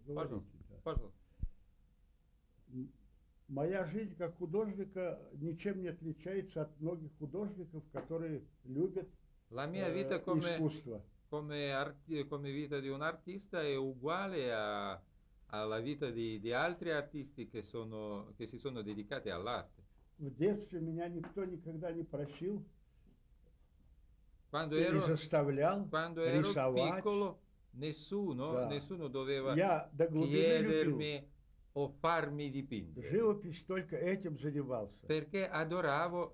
Говорите, да. Пожалуйста. Моя жизнь как художника ничем не отличается от многих художников, которые любят La mia vita искусство. come vita di un artista è uguale alla vita di altri artisti che si sono dedicati all'arte. В детстве меня никто никогда не просил Quando или ero, заставлял quando ero рисовать. piccolo, nessuno, Да. nessuno doveva Я до глубины любил. chiedermi o farmi dipingere, Живопись только этим занимался. perché adoravo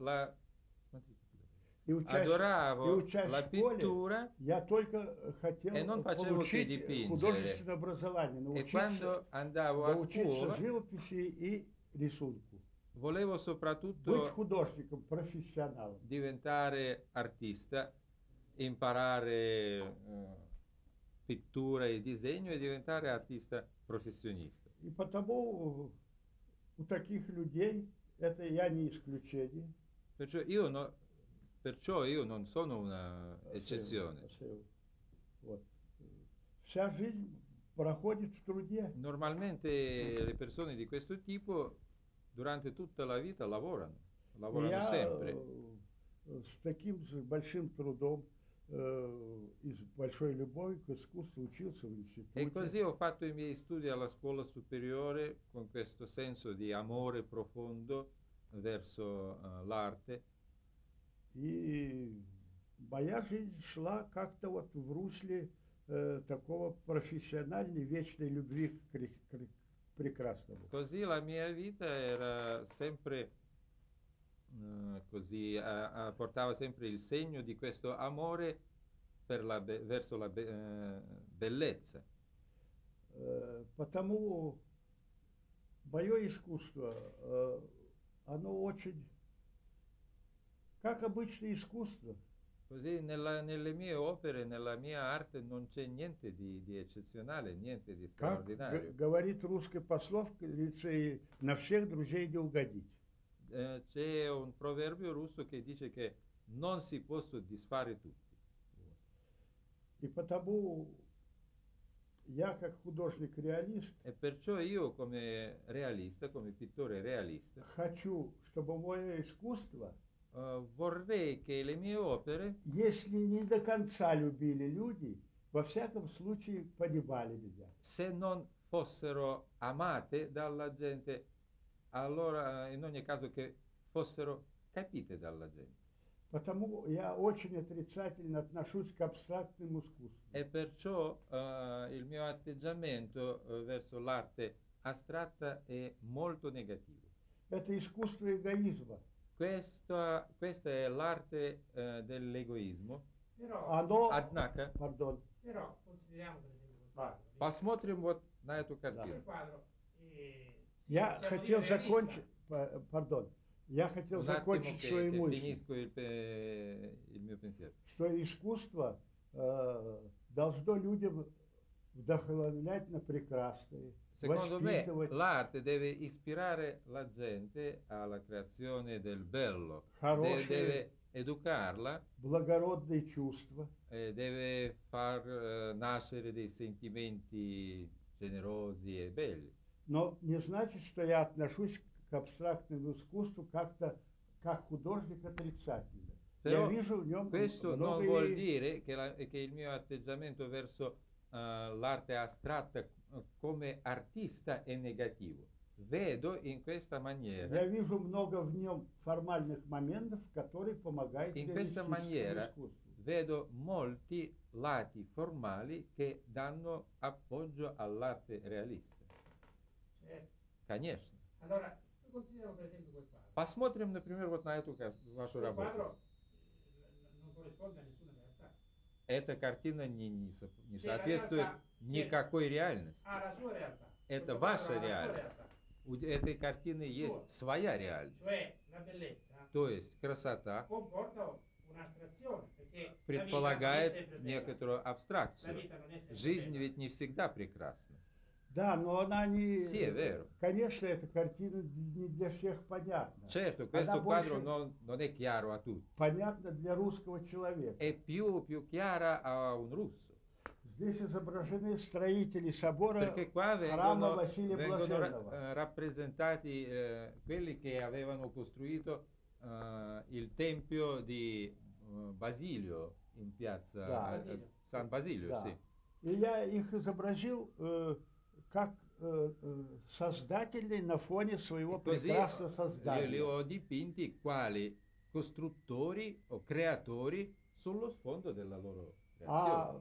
И учась в la школе, pittura я только хотел e non facevo che получить dipingere. художественное образование, E quando andavo a научиться scuola живописи и рисунку. volevo Быть soprattutto художником, профессионалом. diventare artista, imparare pittura e disegno e diventare artista professionista. И потому у таких людей, это я не исключение. Perciò io non sono una eccezione. Вот. Вся жизнь проходит в труде. Normalmente le persone di questo tipo durante tutta la vita lavorano Я sempre. с таким же большим трудом и с большой любовью к искусству учился в институте. E così ho fatto i miei studi alla scuola superiore con questo senso di amore profondo verso l'arte. И моя жизнь шла как-то вот в русле такого профессиональной вечной любви к прекрасному. Così la mia vita era sempre così, portava sempre il segno di questo amore verso la bellezza. Потому мое искусство, оно очень, как обычное искусство. Così nelle mie opere, nella mia arte non c'è niente di eccezionale, niente di Как straordinario. говорит русская пословка, на всех друзей не угодить. C'è un proverbio russo che dice che non si può soddisfare tutti. И потому я как художник-реалист E perciò io come realista, come pittore realista, хочу, чтобы мое искусство, vorrei che le mie opere, если не до конца любили люди, во всяком случае понимали меня. se non fossero amate dalla gente, allora in ogni caso che fossero capite dalla gente. Потому я очень отрицательно отношусь к абстрактному искусству. E perciò il mio atteggiamento verso l'arte astratta è molto negativo. Это искусство эгоизма. Questa è l'arte dell'egoismo. Оно, Однако, Però consideriamo per esempio questo Да. quadro. посмотрим вот на эту Questo картину. quadro, я siamo хотел dire закончить, realista. я хотел Un attimo закончить che свою мысль, finisco il mio pensiero. что искусство должно людям вдохновлять на прекрасное, Secondo me воспитывать l'arte deve ispirare la gente alla creazione del bello, Хорошие. deve educarla, благородные чувства. deve far nascere dei sentimenti generosi e belli. Но не значит, что я отношусь к абстрактному искусству как-то как художник отрицательно. Я Però вижу в нем questo non много vuol dire che il mio atteggiamento verso l'arte astratta come artista è negativo. Vedo in questa я maniera, вижу много в нем формальных моментов, которые помогают in questa реалистическому maniera искусству. vedo molti lati formali che danno appoggio all'arte realista. Certo. Конечно. Allora, consideriamo per esempio quel quadro. Посмотрим, например, вот на эту вашу Quel работу. quadro non corrisponde a nessuna realtà. Эта картина не Sì, соответствует la realtà, никакой реальности. Ha la sua realtà. Это Questo ваша quadro ha la sua реальность. realtà. У этой картины есть своя реальность. Cioè la bellezza То есть красота comporta un'astrazione, perché предполагает la vita non è sempre bella. некоторую La абстракцию. vita non è sempre Жизнь bella. ведь не всегда прекрасна. Да, но она не... Sì, è vero. Конечно, эта картина не для всех понятна. Certo, questo Она quadro больше non è chiaro a tutti, понятна для русского человека. è più chiara a un russo. С Здесь изображены строители собора Perché qua храма Василия vengono Блаженного. rappresentati quelli che avevano costruito il tempio di Basilio in piazza Да. San Basilio, Да. sì. И я их изобразил как создателей на фоне своего Così прекрасного li создания. ho dipinti quali costruttori o creatori sullo sfondo della loro creazione. А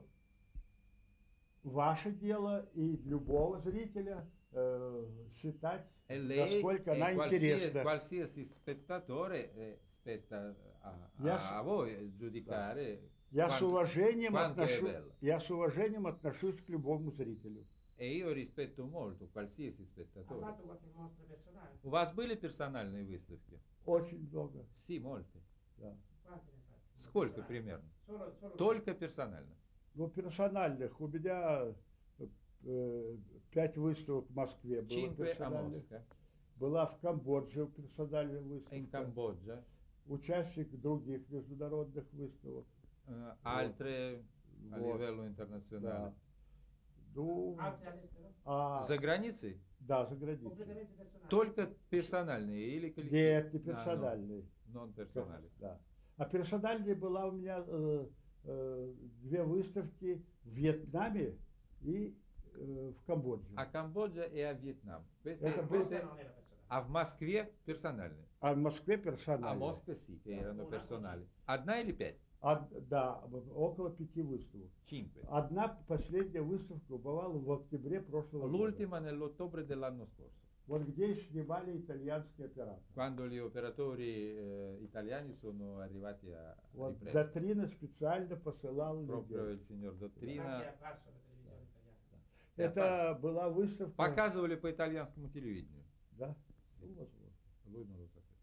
ваше дело и любого зрителя считать, E lei насколько e она интересна. qualsiasi spettatore spetta Я a voi giudicare Я с уважением quanto è bello. я с уважением отношусь к любому зрителю. E io rispetto molto qualsiasi Ha spettatore. fatto qualche mostra personale? У вас были персональные выставки? Очень много. Sì, molte. Да. Quante ne ha fatte? Сколько Personali? примерно? Solo Только персонально. Ну, персональных. У меня 5 выставок в Москве было 5 a персональных. Mosca, Была в Камбодже персональная in выставка. Cambogia, Участник других международных выставок. altre a Вот. livello Да. internazionale. Ну, Altri all'estero? За границей? да, за границей. Completamente personali? Только персональные или Нет, не коллективные? персональные. Non персонали. Да. А персональной была у меня 2 выставки в Вьетнаме и в Камбодже. A Cambogia e a Vietnam. Это Ah, был- questa non era personale. А в Москве персональные. А в Москве А персональные. Москва sì, che erano personali. Одна или 5? Да, около 5 выставок. 5. Одна последняя выставка бывала в октябре прошлого года. L'ultima nell'ottobre dell'anno scorso, Вот где снимали итальянские операторы. quando gli operatori italiani sono arrivati a Вот riprendere. Дотрина специально посылал Proprio людей. il signor Anche Dottrina. è apparso alla televisione italiana. Это была выставка. Показывали по итальянскому телевидению. Да? Ну, возможно. Lui non lo sapeva.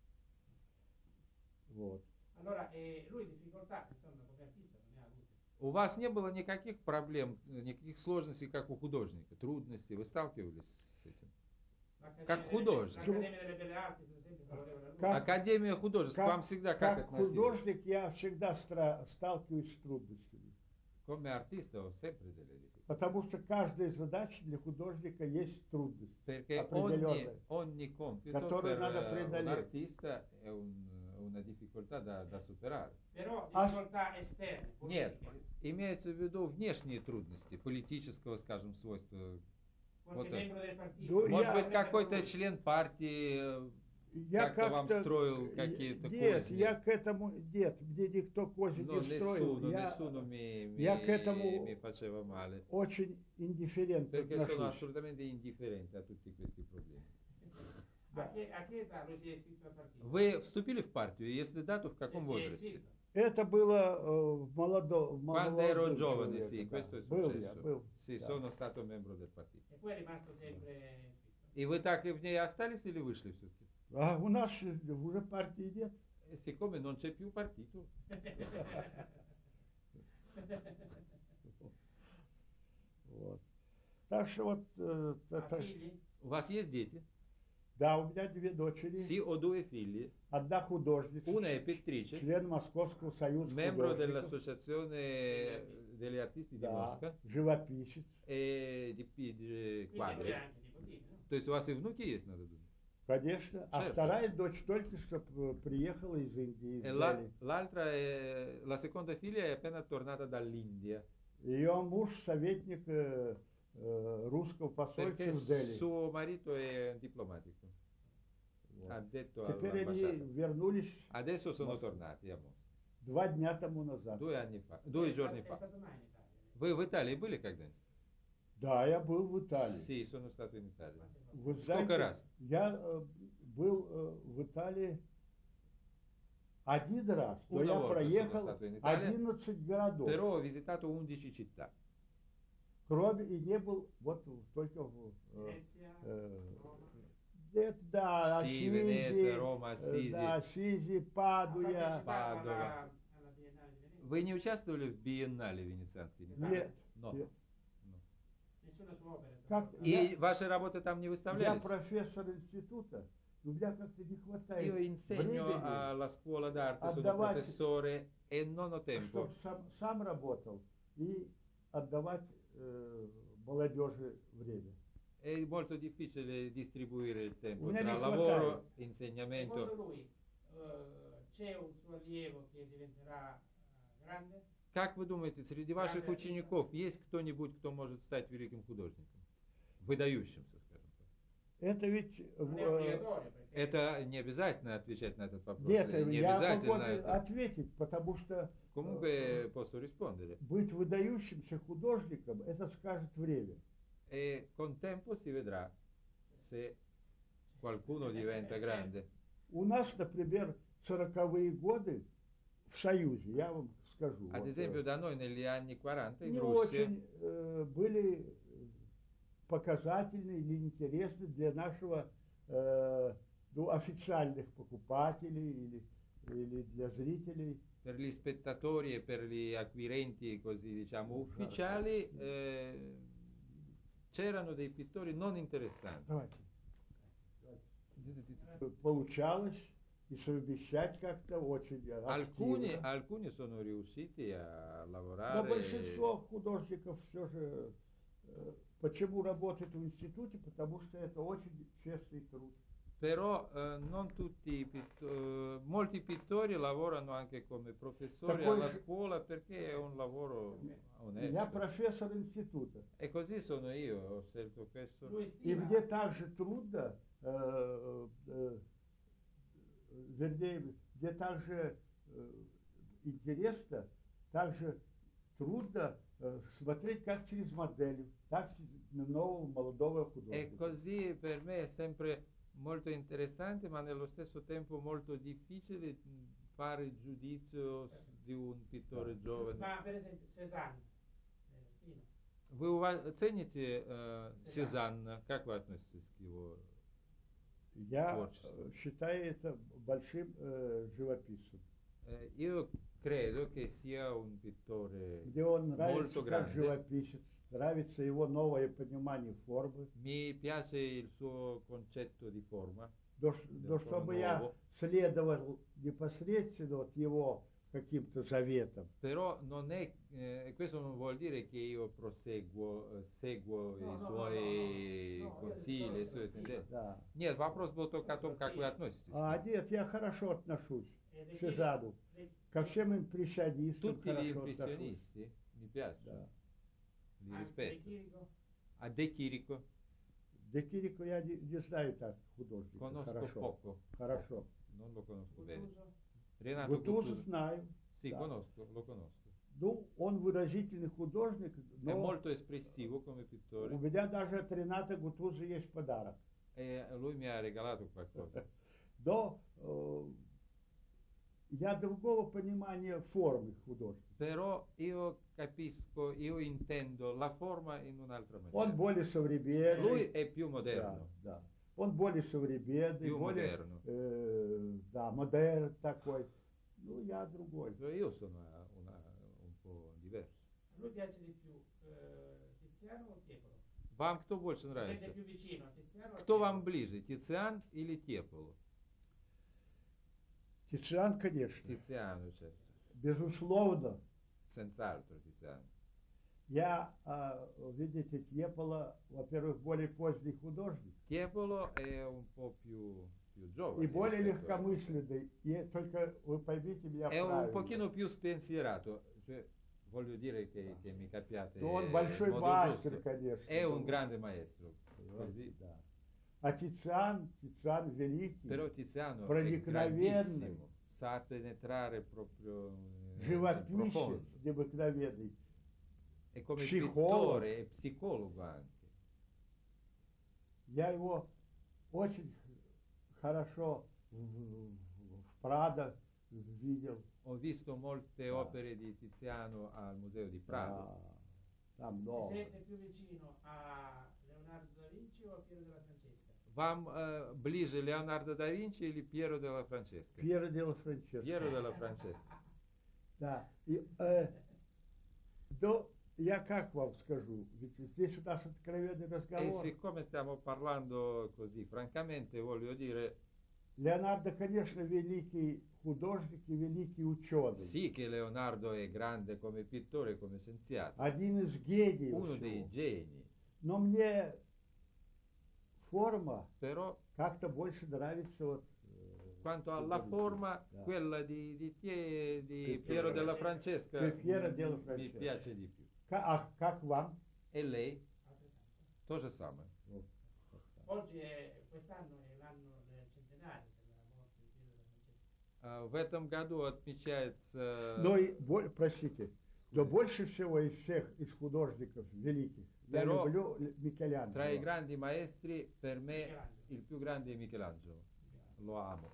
Вот. Allora, lui difficoltà, insomma, come artista non ne ha avute. У вас не было никаких проблем, никаких сложностей, как у художника, трудностей? Вы сталкивались с этим? Как художник. L'Accademia delle Belle Arti, per esempio, favorevole a lui. Как- Академия художеств как- вам всегда как Как относилась? художник я всегда сталкиваюсь с трудностями. Come artista ho sempre delle difficoltà. Потому что каждая задача для художника есть трудность. Perché Определенная. ogni compito Которую per надо un преодолеть. artista è una difficoltà da superare. Però Ah, difficoltà esterne, Нет, politiche. имеется в виду внешние трудности, политического, скажем, свойства. Qualche Вот это. membro del partito. Ну, Может я- быть, какой-то член партии Я как-то вам как-то- строил какие-то Нет, козни? я к этому... Нет, мне никто козни No, не строил. nessuno mi я к этому- mi faceva male, Очень индифферентно perché sono отношусь. assolutamente indifferente a tutti questi problemi. A che età lui si è iscritto al partito? Вы вступили в партию? Если да, то в каком Si è возрасте? iscritto. Это было в молодом Quando ero giovane, sì, questo è Был successo. я, был. Sì, Да. sono stato membro del partito. E poi è rimasto sempre iscritto. И вы так и в ней остались или вышли все-таки? А у нас уже партии нет. E siccome non c'è più partito, Вот. Так что вот... Ha figli? у вас есть дети? Да, у меня 2 дочери. Sì, ho 2 figli. Одна художница, Una è pittrice, член Московского союза membro художников. dell'associazione degli artisti di Да, Mosca живописец. e dipinge Quindi lui quadri. ha anche nipotini, no? То есть у вас и внуки есть, надо думать? Конечно. А Certo. вторая дочь только что приехала из Индии, из E Дели. l'altra è, la seconda figlia è appena tornata dall'India, Ее муж советник русского посольства perché в Дели. suo marito è diplomatico, Вот. addetto Теперь они all'ambasciata. вернулись Adesso sono Mosca. tornati a Mosca, 2 дня тому назад. 2 anni fa, 2 giorni È fa. stato mai in Italia? Вы в Италии были когда-нибудь? Да, я был в Италии. Sì, sono stato in Italia. Вы Сколько знаете, раз? Я был в Италии 1 раз, но Una я volta проехал sono stato in Italia, 11 городов. Però ho visitato 11 città. Кроме и не был вот только в Venezia, Roma. да, Sì, Ассизи, Venezia, Roma, Assisi. да, Ассизи, Ha Падуя. partecipato Padova. alla Biennale di Venezia? Вы не участвовали в биеннале венецианской? не Нет. Но. Нет. Nessuna sua opera è Как- stata И ваши работы там не Я выставлялись? профессор института, но у меня как-то не хватает Io insegno времени, alla scuola d'arte, sono Отдавать- professore e non ho tempo чтобы сам работал и отдавать молодежи время. È molto difficile distribuire il tempo Non è tra di lavoro, fatale. insegnamento. Secondo lui c'è un suo allievo che diventerà grande? Как вы думаете, среди ваших учеников есть кто-нибудь, кто может стать великим художником? Выдающимся, скажем так. Это ведь... Non è obbligatorio, perché Это не обязательно отвечать на этот вопрос. Нет, Не я обязательно могу это. ответить, потому что Comunque posso rispondere. быть выдающимся художником, это скажет время. E con tempo si vedrà se qualcuno diventa grande. У нас, например, 40-е годы в Союзе, я вам скажу, Ad вот, esempio da noi negli anni 40 in не Russia очень были показательны или интересны для нашего официальных покупателей или для зрителей. per gli spettatori e per gli acquirenti così diciamo ufficiali c'erano dei pittori non interessanti. Давайте. Получалось и совмещать как-то очень активно. Alcuni sono riusciti a Но lavorare. большинство художников все же почему работают в институте? Потому что это очень честный труд. Però non tutti molti pittori lavorano anche come professori Такой alla же- scuola perché è un lavoro Я onesto. профессор института. E così sono io, ho scelto questo. lui И stima мне также трудно, вернее, мне также интересно, также трудно смотреть как через модель, так на нового молодого E художника. così per me è sempre molto interessante, ma nello stesso tempo molto difficile fare il giudizio di un pittore giovane. ma per esempio Cézanne stima. Вы цените Сезанна? Как вы относитесь к его? Я творчеству. считаю это большим живописцем, Io credo che sia un pittore где он нравится molto как grande. живописец, нравится его новое понимание формы. Mi piace il suo concetto di forma. Но чтобы я следовал непосредственно вот его каким-то заветам, Però non è, questo non vuol dire che io seguo No, i no, suoi no, no, no, consigli, io le sue sono tendenze. да. Нет, вопрос был только о том, как вы относитесь. Нет, я хорошо отношусь E к Сезанну, ко всем импрессионистам Tutti gli хорошо отношусь. impressionisti mi piacciono, Да. li anche rispetto. Chirico? A De Chirico Де Кирико я не знаю так художника. conosco Хорошо. poco, Хорошо. non lo conosco bene. Guttuso? Renato Гутуза Guttuso, знаю. sì, да. lo conosco. Ну, он выразительный художник, È но molto espressivo come pittore у меня даже от Рената Гутуза есть подарок. e lui mi ha regalato qualcosa. Но я другого понимания формы художника. Però io capisco, io intendo la forma in un'altra Он maniera. более современный. Lui è più Да, moderno, да. Он более современный, più более moderno. да, модерн такой. Ну, я другой. Io sono un po' diverso. A lui piace di più Tiziano o Tiepolo? Вам кто больше Si sente нравится? più vicino a Tiziano o a Кто вам Tiepolo? ближе, Тициан или Тieполо? Тициан, конечно. Tiziano, certo. Безусловно. Senz'altro Tiziano. Я, видите, Тьепола, во-первых, более поздний художник Tiepolo è un po' più giovane. и более rispetto a- легкомысленный. И только вы поймите меня È un правильно. pochino più spensierato, cioè, voglio dire che mi capiate То он in большой modo мастер, giusto. конечно. È un Ну, grande maestro, вот, così. да. А Тициан великий, Però Tiziano è проникновенный, grandissimo, sa penetrare proprio nel живописец profondo. необыкновенный. E come psicologo. pittore è psicologo anche. Я его очень хорошо в Прадо видел. Ho visto molte Ah. opere di Tiziano al Museo di Prado. Там Si много. sente più vicino a Leonardo da Vinci o a Piero della Francesca? Вам ближе Леонардо да Винчи или Пьеро делла Франческо? Пьеро делла Франческо. Piero della Francesca. Да. И, я как вам скажу, ведь здесь у нас откровенный E разговор. siccome stiamo parlando così, francamente voglio dire, Леонардо, конечно, великий художник и великий ученый. Sì che Leonardo è grande come pittore e come scienziato, Один из гениев uno dei всего. geni, Но мне форма però как-то больше нравится вот. quanto alla forma, Да. quella di Di Piero della Francesca Piero della mi Francesca. piace di più. А как вам? E lei? Altrettanto. To же самое. Вот. Oggi quest'anno è l'anno del centenario della morte di Piero della Francesca. В этом году отмечается... Но и, простите, но больше всего из всех, из художников великих, я Però люблю Tra i Микеланджело. grandi maestri, per me Michelangelo. il più grande è Michelangelo. Lo amo.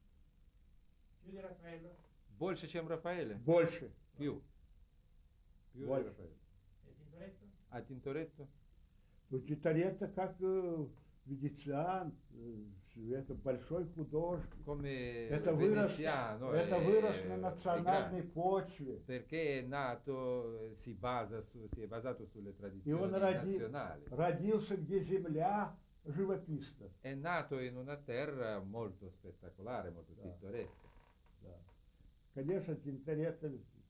Più di Raffaello Больше, чем Рафаэле? Больше. Più. Più di Больше. Raffaele. e Tintoretto? A Tintoretto? Ну, Тинторетто как венециан, это большой художник. Come Это вырос, veneziano. это è- вырос на è национальной grande, почве. perché è nato, si è basato sulle И tradizioni он nazionali. родился, где земля живописна. È nato in una terra molto spettacolare, molto Да. pittoresca. Да. Конечно, Тинторетто,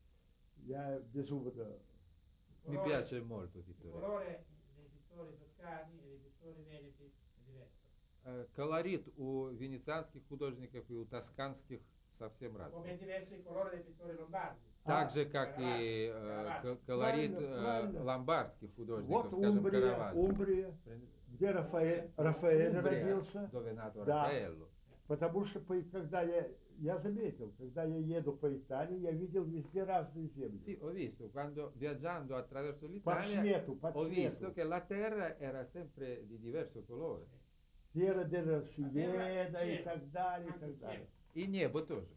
я безумно. Mi piace molto Il Tintoretto. colore dei pittori toscani e dei pittori veneti è diverso. Колорит у венецианских художников и у тосканских совсем Come разный. è diverso il colore dei pittori lombardi. Так же, как и колорит Правильно, правильно. ломбардских художников, Вот скажем, Умбрия, Караваджо. Умбрия, где Рафаэль Умбрия, родился. dove è nato Да. Raffaello. Потому что когда я заметил, когда я еду по Италии, я видел везде разные земли. Sì, ho visto, quando viaggiando attraverso По l'Italia, цвету, по ho visto цвету. che la terra era sempre di diverso colore. Пьера де Росиеда и Cielo. так далее, и Anche так il далее. Il nebo тоже.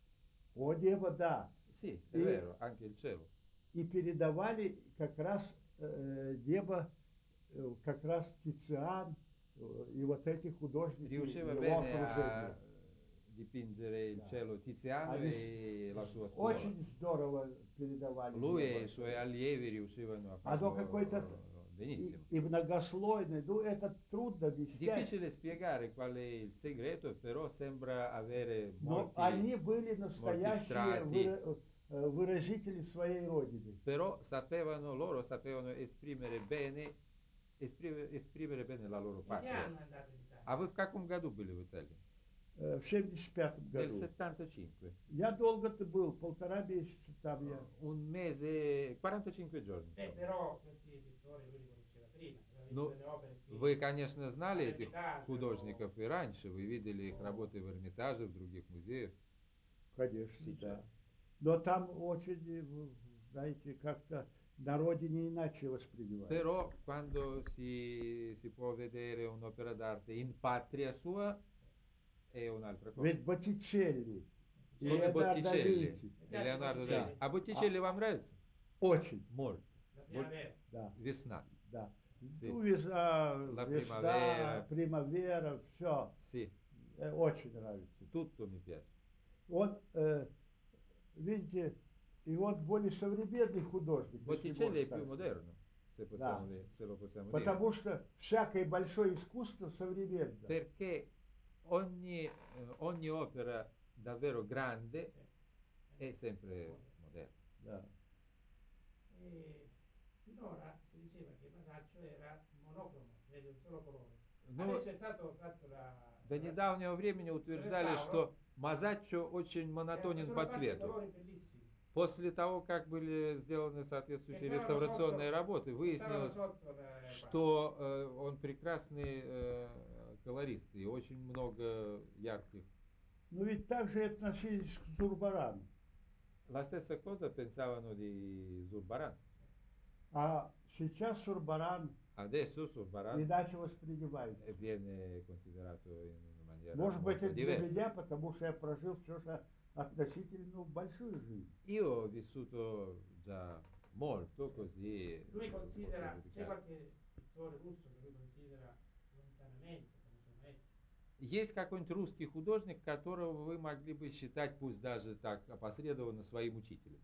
О небо, да. Sì, è И- vero, anche il cielo. И передавали как раз небо, как раз Тициан и вот эти художники Riusciva его bene a окружения. dipingere il Да. cielo Tiziano Они e la sua scuola. Очень здорово передавали. Lui небо. e i suoi allievi riuscivano a Оно farlo какое-то benissimo. и многослойное. Ну, это трудно объяснять. Difficile spiegare qual è il segreto, però sembra avere Но molti... они были настоящие strati. выразители своей родины. Però loro sapevano esprimere bene, esprimere bene la loro In che patria. anno è andato in Italia? А вы в каком году были в Италии? В 75 Nel году. 75. Я долго-то был, 1,5 месяца там я. Un mese, 45 giorni. Però questi pittori lui li conosceva prima, aveva visto Ну, delle opere qui. вы, конечно, знали этих Эрмитаже, художников и раньше, вы видели их работы в Эрмитаже, в других музеях. Конечно, Сейчас. да. Но там очень, знаете, как-то на родине иначе воспринимают. Però quando si può vedere un'opera d'arte in patria sua è un'altra cosa. Ведь Боттичелли, и Come Леонардо Botticelli Винчи, e Leonardo da Да. Vinci. А Botticelli вам нравится? очень, Molto. La primavera. да, Весна. да. Sì. Ну, весна, La весна, primavera. примавера, все, Sì, очень нравится. tutto mi piace. Он, видите, и он более современный художник. если Botticelli можно è так più сказать. moderno, Да. se lo possiamo dire. Потому что всякое большое искусство современно. Perché ogni opera davvero grande è sempre moderna. Да. E finora si diceva che Masaccio era monocromo, vede un solo colore. Ну, Adesso è stato fatto до недавнего времени утверждали, что Мазаччо очень монотонен по цвету. colori bellissimi. После того, как были сделаны соответствующие Stavano реставрационные sotto- работы, stavano выяснилось, sotto le что он прекрасный колорист и очень много ярких. Но ведь так же и относились к Зурбарану. La stessa cosa pensavano di Zurbaran. А сейчас Зурбаран Adesso Zurbaran иначе воспринимается. viene considerato in maniera Может быть, molto это для diversa. меня, потому что я прожил все же относительно большую жизнь. Io ho vissuto già molto così. Lui posso considera, c'è giudicare. qualche pittore russo che lui considera lontanamente come suo maestro. Есть какой-нибудь русский художник, которого вы могли бы считать, пусть даже так опосредованно, своим учителем?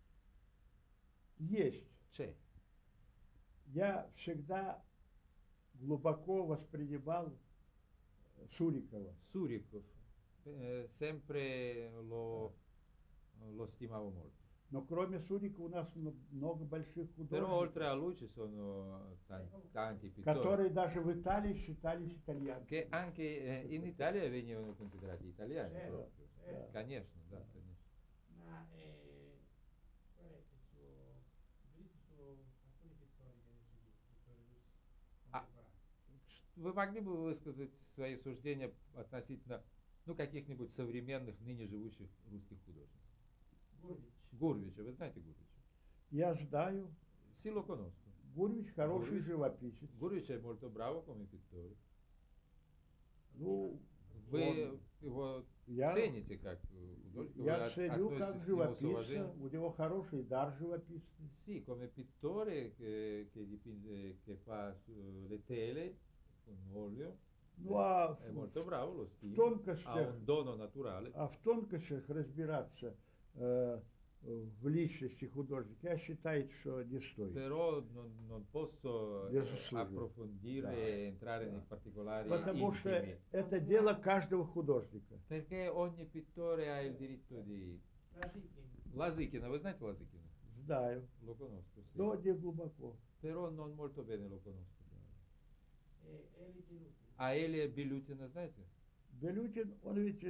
Есть. C'è. Я всегда глубоко воспринимал Сурикова. Surikov, sempre lo stimavo molto. Но кроме Сурикова у нас много больших Però oltre a художников, lui ci sono tanti pittori которые даже в Италии считались итальянцами. che anche in Italia venivano considerati italiani Certo, proprio. certo. Конечно, да, конечно. Ma qual è il suo giudizio su alcuni pittori che adesso dico, pittori russi А, contemporanei? Вы могли бы высказать свои суждения относительно, ну, каких-нибудь современных, ныне живущих русских художников? Gurvich, Гурвича, вы знаете Гурвича? Я знаю, Sì, lo conosco. Гурвич хороший Гурвич. живописец. Гурвич è molto bravo come pittore. Ну, Вы его я, цените как художника? я Вы ценю относитесь как к нему с живописца, уважением? у него хороший дар живописный. Sì, come pittore che fa le tele con olio, Ну а è molto bravo, lo в stile, ha тонкостях, un dono naturale. в тонкостях разбираться в личности художника, я считаю, что не стоит. Però non posso Безусловно. approfondire Да. e entrare nei particolari Потому что intimi, это дело каждого художника. perché ogni pittore ha il diritto di... Lasichin, Лазыкина, вы знаете Лазыкина? Знаю, Lo conosco, sì. но не глубоко. Però non molto bene lo conosco. e Eli Pilutin. А Элия Белютина знаете? Белютин, он ведь,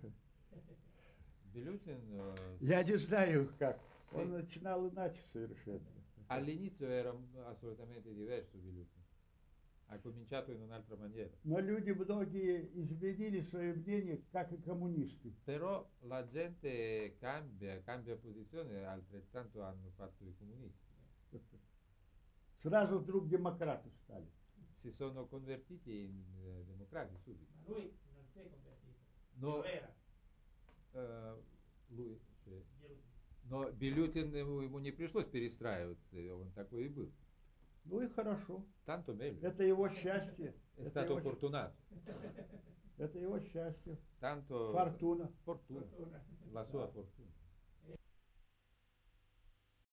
Белютин я не знаю как, он Sì. начинал иначе совершенно. all'inizio era assolutamente diverso Белютин. Ha cominciato in un'altra maniera. Но люди многие изменили свое мнение, как и коммунисты. Però la gente cambia posizione, altrettanto hanno fatto i comunisti. Сразу вдруг демократы стали. Si sono convertiti in democratici subito. Ma lui non si è convertito, No. lo era, Lui, cioè, Pilutin. но Белютин ему не пришлось перестраиваться, он такой и был. Ну и хорошо. Tanto meglio. Это его счастье. È Это stato его, fortunato. это его счастье. Tanto Фортуна. fortuna, Fortuna. la sua fortuna.